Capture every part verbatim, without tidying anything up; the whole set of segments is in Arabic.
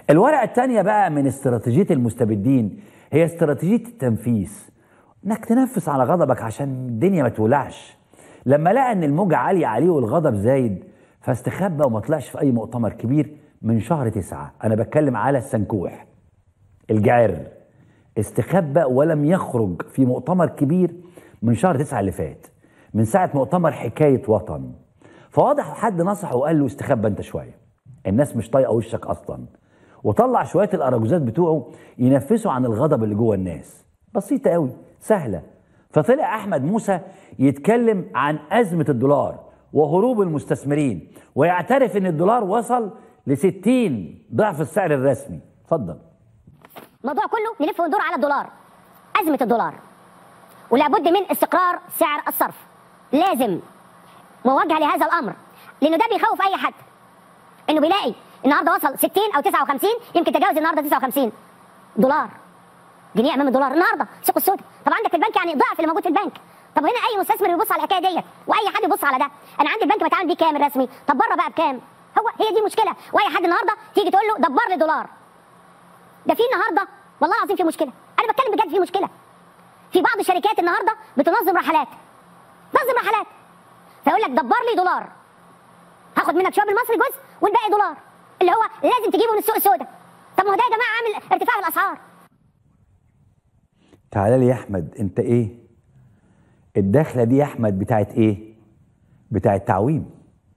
الورقة الثانية بقى من استراتيجية المستبدين هي استراتيجية التنفيس، انك تنفس على غضبك عشان الدنيا ما تولعش. لما لقى ان الموجة عالية عليه والغضب زايد فاستخبى وما طلعش في اي مؤتمر كبير من شهر تسعة. انا بتكلم على السنكوح الجعر، استخبى ولم يخرج في مؤتمر كبير من شهر تسعة اللي فات، من ساعة مؤتمر حكاية وطن. فواضح حد نصحه وقال له استخبى انت شوية، الناس مش طايقة وشك اصلا، وطلع شوية الاراجوزات بتوعه ينفسوا عن الغضب اللي جوه الناس. بسيطة قوي سهلة. فطلع احمد موسى يتكلم عن ازمة الدولار وهروب المستثمرين، ويعترف ان الدولار وصل لستين ضعف السعر الرسمي. اتفضل. الموضوع كله نلف وندور على الدولار، أزمة الدولار، ولابد من استقرار سعر الصرف. لازم مواجهة لهذا الأمر، لأنه ده بيخوف أي حد، إنه بيلاقي النهارده وصل ستين أو تسعة وخمسين، يمكن تجاوز النهارده تسعة وخمسين دولار، جنيه أمام الدولار النهارده السوق السوداء. طب عندك في البنك يعني ضعف اللي موجود في البنك. طب هنا أي مستثمر بيبص على الحكاية ديت، وأي حد يبص على ده. أنا عندي البنك بتعامل بيه كام الرسمي، طب بره بقى بكام؟ هو هي دي مشكلة، وأي حد النهارده تيجي تقول له دبر لي دولار. ده في النهارده والله العظيم في مشكله، انا بتكلم بجد في مشكله. في بعض الشركات النهارده بتنظم رحلات، تنظم رحلات فيقول لك دبر لي دولار، هاخد منك شويه بالمصري جزء والباقي دولار، اللي هو لازم تجيبه من السوق السوداء. طب ما هو ده يا جماعه عامل ارتفاع في الاسعار. تعالى لي يا احمد، انت ايه الدخله دي يا احمد؟ بتاعت ايه؟ بتاعت تعويم.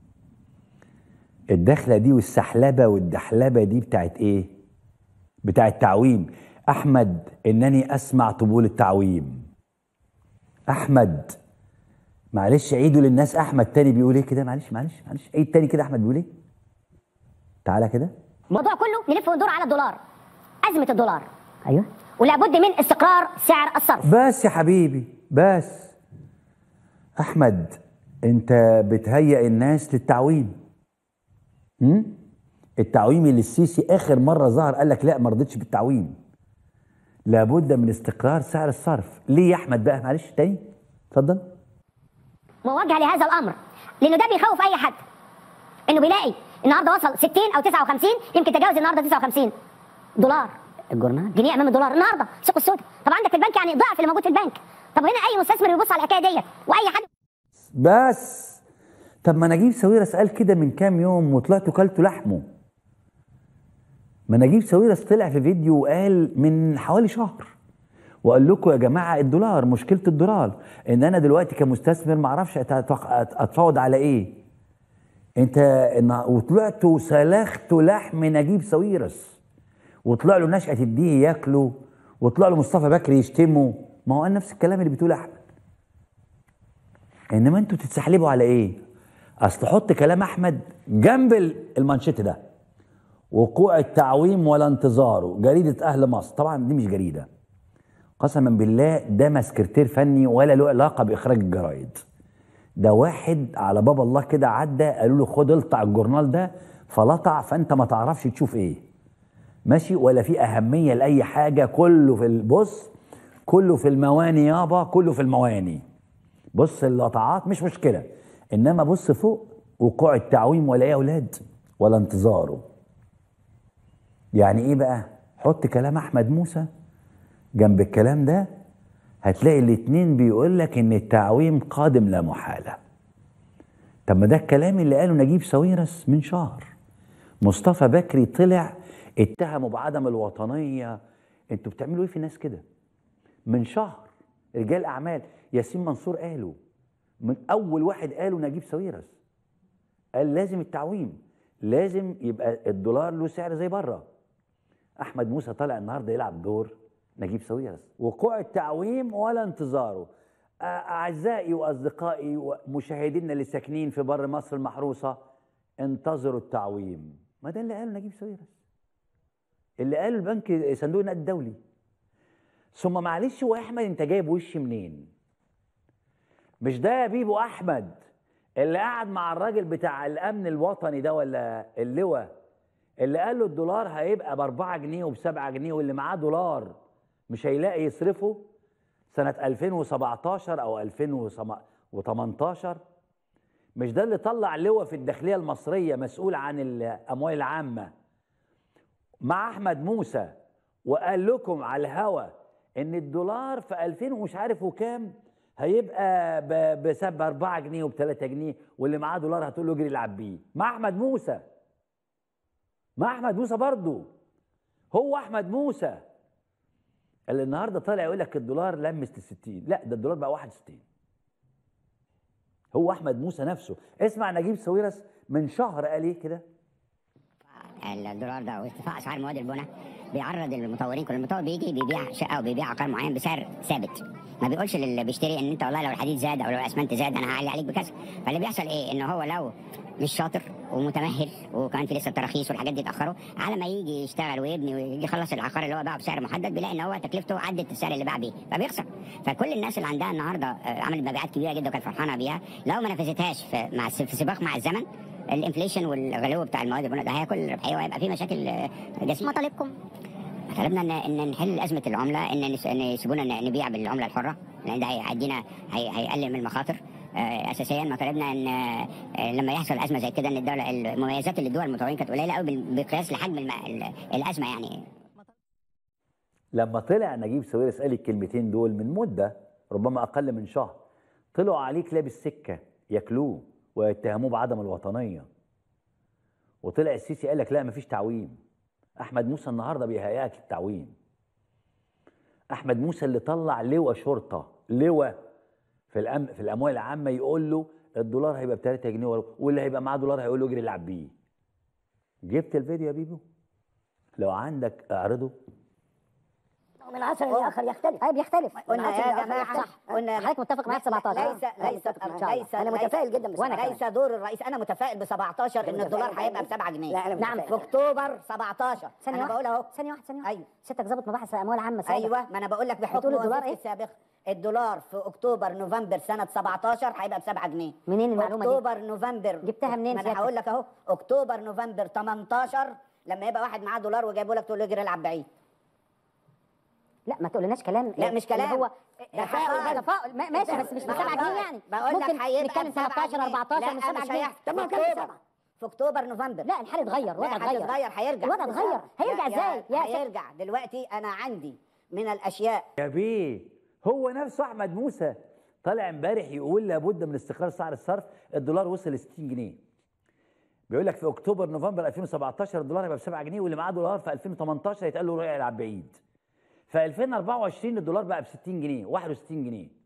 الدخله دي والسحلبه والدحلبه دي بتاعت ايه؟ بتاع التعويم. احمد انني اسمع طبول التعويم. احمد معلش عيدوا للناس احمد تاني بيقول ايه كده، معلش معلش معلش عيد تاني كده احمد بيقول ايه. تعالى كده. الموضوع كله نلف وندور على الدولار، ازمه الدولار. ايوه. ولابد من استقرار سعر الصرف. بس يا حبيبي بس. احمد انت بتهيئ الناس للتعويم. امم التعويم اللي السيسي اخر مره ظهر قال لك لا ما رضيتش بالتعويم، لابد من استقرار سعر الصرف. ليه يا احمد بقى؟ معلش تاني اتفضل. مواجهه لهذا الامر، لانه ده بيخوف اي حد، انه بيلاقي النهارده وصل ستين او تسعة وخمسين، يمكن تجاوز النهارده تسعة وخمسين دولار، الجورنال جنيه امام الدولار النهارده السوق السوداء. طب عندك في البنك يعني ضعف اللي موجود في البنك. طب هنا اي مستثمر بيبص على الحكايه ديت، واي حد بس. طب ما نجيب ساويرس قال كده من كام يوم وطلعتوا كلتوا لحمه. ما نجيب ساويرس طلع في فيديو وقال من حوالي شهر وقال لكم يا جماعه الدولار، مشكله الدولار ان انا دلوقتي كمستثمر ما اعرفش اتفاوض على ايه. انت وطلعتوا سلختوا لحم نجيب ساويرس، وطلع له نشأة الدين ياكلوا، وطلع له مصطفى بكري يشتموا. ما هو قال نفس الكلام اللي بتقوله احمد. انما انتوا تتسحلبوا على ايه؟ اصل حط كلام احمد جنب المانشيت ده: وقوع التعويم ولا انتظاره، جريده اهل مصر. طبعا دي مش جريده، قسما بالله ده ما سكرتير فني ولا له علاقه باخراج الجرايد. ده واحد على باب الله كده عدى قالوا له خد الطع الجورنال ده فلطع، فانت ما تعرفش تشوف ايه ماشي، ولا في اهميه لاي حاجه، كله في البص، كله في المواني يابا، كله في المواني. بص اللطعات مش مشكله، انما بص فوق: وقوع التعويم ولا ايه يا اولاد ولا انتظاره. يعني ايه بقى؟ حط كلام احمد موسى جنب الكلام ده، هتلاقي الاتنين بيقول لك ان التعويم قادم لا محاله. طب ما ده الكلام اللي قاله نجيب ساويرس من شهر. مصطفى بكري طلع اتهموا بعدم الوطنيه. انتوا بتعملوا ايه في الناس كده؟ من شهر رجال اعمال، ياسين منصور قالوا، من اول واحد قالوا نجيب ساويرس، قال لازم التعويم، لازم يبقى الدولار له سعر زي بره. احمد موسى طالع النهارده يلعب دور نجيب ساويرس. وقوع التعويم ولا انتظاره. اعزائي واصدقائي ومشاهدينا اللي ساكنين في بر مصر المحروسه، انتظروا التعويم. ما ده اللي قاله نجيب ساويرس، اللي قاله البنك صندوق النقد الدولي. ثم معلش هو احمد انت جايب وش منين؟ مش ده يا بيبو احمد اللي قعد مع الراجل بتاع الامن الوطني ده ولا اللواء اللي قال له الدولار هيبقى باربعة جنيه وبسبعة جنيه، واللي معاه دولار مش هيلاقي يصرفه سنة ألفين وسبعتاشر أو ألفين وتمنتاشر؟ مش ده اللي طلع لواء في الداخلية المصرية مسؤول عن الأموال العامة مع احمد موسى وقال لكم على الهوا ان الدولار في ألفين ومش عارف وكام هيبقى ب أربعة جنيه وب ثلاثة جنيه، واللي معاه دولار هتقول له اجري العب بيه. مع احمد موسى مع احمد موسى برضه، هو احمد موسى اللي النهارده طالع يقول لك الدولار لمس ل ستين، لا ده الدولار بقى واحد وستين. هو احمد موسى نفسه. اسمع نجيب ساويرس من شهر قال ايه كده؟ الدولار ده وارتفاع اسعار مواد البناء بيعرض المطورين، كل مطور بيجي بيبيع شقه او بيبيع عقار معين بسعر ثابت، ما بيقولش للي بيشتري ان انت والله لو الحديد زاد او لو الاسمنت زاد انا هعلي عليك بكذا. فاللي بيحصل ايه؟ ان هو لو مش شاطر ومتمهل وكمان في لسه التراخيص والحاجات دي اتاخروا، على ما يجي يشتغل ويبني ويجي يخلص العقار اللي هو باعه بسعر محدد بيلاقي ان هو تكلفته عدت السعر اللي باع بيه فبيخسر. فكل الناس اللي عندها النهارده عملت مبيعات كبيره جدا وكانت فرحانه بيها، لو ما نفذتهاش في مع في سباق مع الزمن الانفليشن والغلو بتاع المواد البناء ده هياكل ربحيه وهيبقى في مشاكل جسيمه. مطالبكم طلبنا ان ان نحل ازمه العمله، ان ان يسيبونا نبيع بالعمله الحره لان ده هيدينا هيقلل من المخاطر. اساسيا مطالبنا ان لما يحصل ازمه زي كده ان الدوله المميزات اللي الدول المطورين كانت قليله قوي بقياس لحجم الازمه يعني. لما طلع نجيب ساويرس قال الكلمتين دول من مده ربما اقل من شهر، طلعوا عليه كلاب السكه ياكلوه ويتهموه بعدم الوطنيه. وطلع السيسي قال لك لا مفيش تعويم. احمد موسى النهارده بيهيئك للتعويم. احمد موسى اللي طلع لواء شرطه، لواء في الأم... في الاموال العامه يقول له الدولار هيبقى ب ثلاثة جنيه واللي هيبقى معاه دولار هيقول له اجري العب بيه. جبت الفيديو يا بيبو؟ لو عندك اعرضه. من عصر لاخر يختلف. اي بيختلف. قلنا يا جماعه صح. قلنا حضرتك متفق معايا في سبعتاشر. ليس ليس ليس انا متفائل جدا ب وانا ليس دور الرئيس. انا متفائل ب سبعتاشر ان الدولار هيبقى ب سبعة جنيه. لا انا نعم في اكتوبر سبعتاشر. انا بقول اهو ثانيه واحده ثانيه واحده. ايوه ستك ظابط مباحث اموال عامه سابق. ايوه ما انا بقول لك بحكم الدولار ايه السابق الدولار في اكتوبر نوفمبر سنه سبعتاشر هيبقى ب سبعة جنيه. منين المعلومه دي؟ اكتوبر نوفمبر جبتها منين؟ ما انا هقول لك اهو اكتوبر نوفمبر تمنتاشر لما يبقى واحد معاه دولار وجايبه لك تقول له اجري العب بعيد. لا ما تقولناش كلام. لا مش كلام هو تفاؤل تفاؤل ماشي بس مش ب سبعة جنيه يعني. بقول لك هيبقى نتكلم تلتاشر اربعتاشر مش سبعة جنيه. طب ما كان في اكتوبر نوفمبر. لا الحال اتغير، الوضع اتغير. هيتغير هيرجع. الوضع اتغير، هيرجع ازاي؟ يا هيرجع دلوقتي. انا عندي من الاشياء يا بيه هو نفسه احمد موسى طالع امبارح يقول لابد من استقرار سعر الصرف. الدولار وصل ل ستين جنيه. بيقول لك في اكتوبر نوفمبر ألفين وسبعتاشر الدولار هيبقى ب سبعة جنيه واللي معاه دولار في ألفين وتمنتاشر يتقال له روح العب بعيد. في ألفين واربعة وعشرين الدولار بقى ب ستين جنيه واحد وستين جنيه.